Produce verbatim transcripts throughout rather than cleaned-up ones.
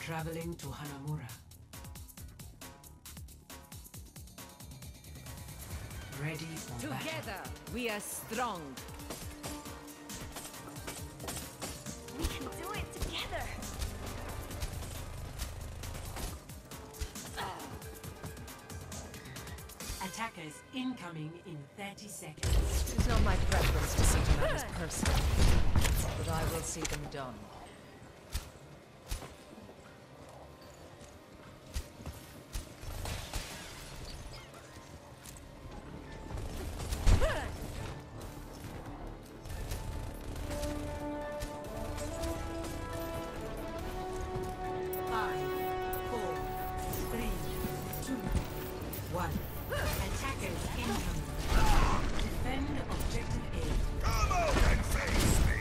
Traveling to Hanamura. Ready for Together, battle. we are strong. We can do it together. Attackers incoming in thirty seconds. It is not my preference to see matters personally, but I will see them done. Five, four, three, two, one. Attackers incoming. Defend objective A. Come out and face me!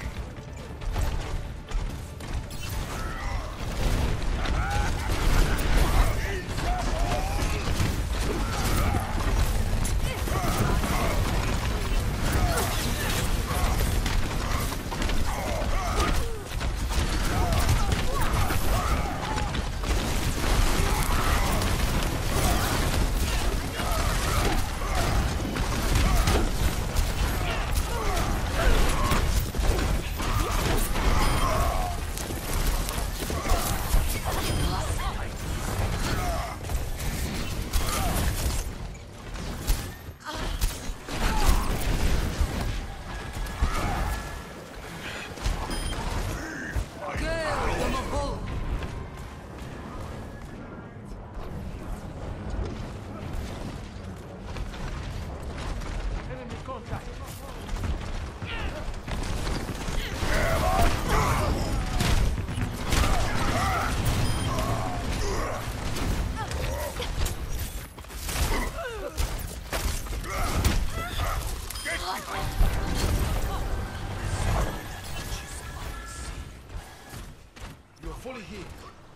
You're fully healed.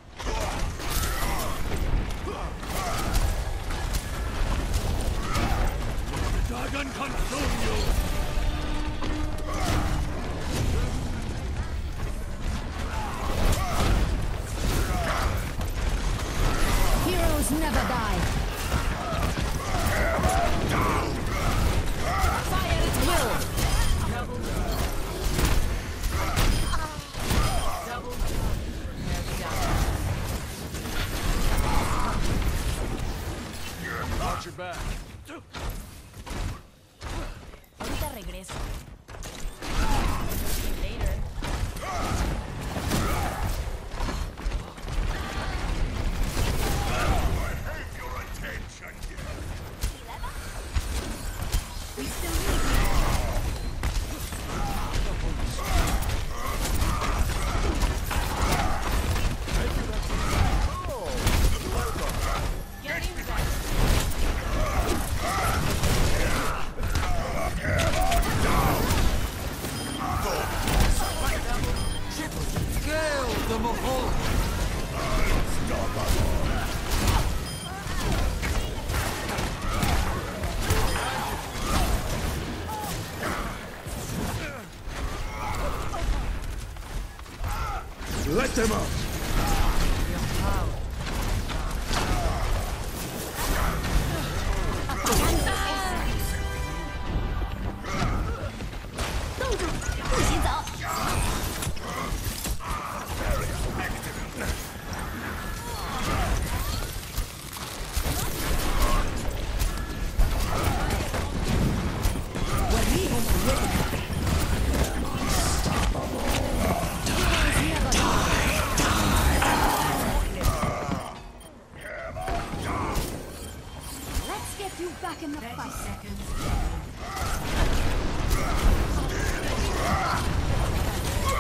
The dragon consume you! Heroes never die. Fire at will. Watch your back. Ahorita regreso. Later. I have your attention here! We still need you. Gale the Mahol! Let them out! Let's get you back in the thirty fight. seconds.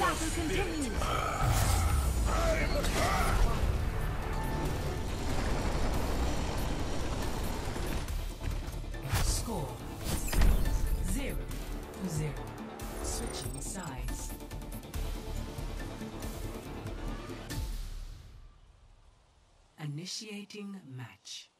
battle continues. Score zero to zero. Switching sides. Initiating match.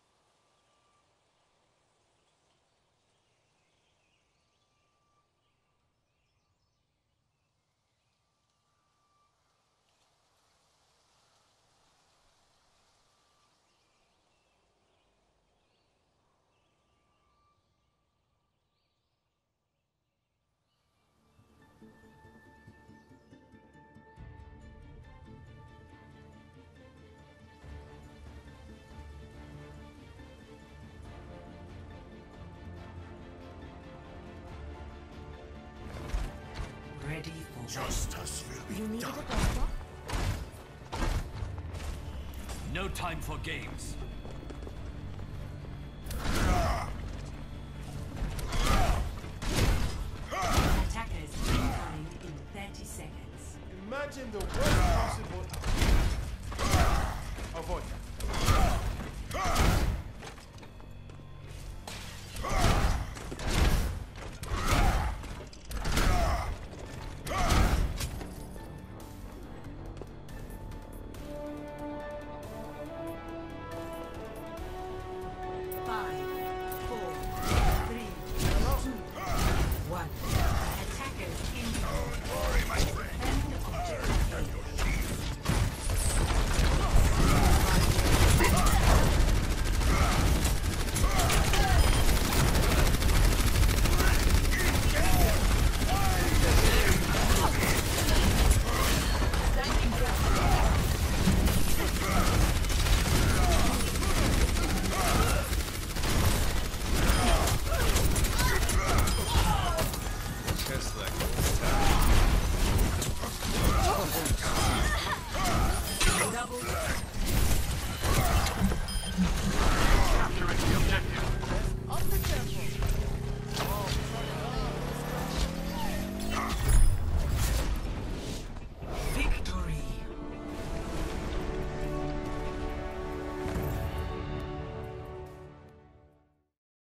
Ready for Justice will be You needed done. a doctor? No time for games. attackers incoming in thirty seconds. Imagine the worst possible avoid. Five, four, three, two, one. Attackers incoming. Worry, my friend. Defend objective A. Double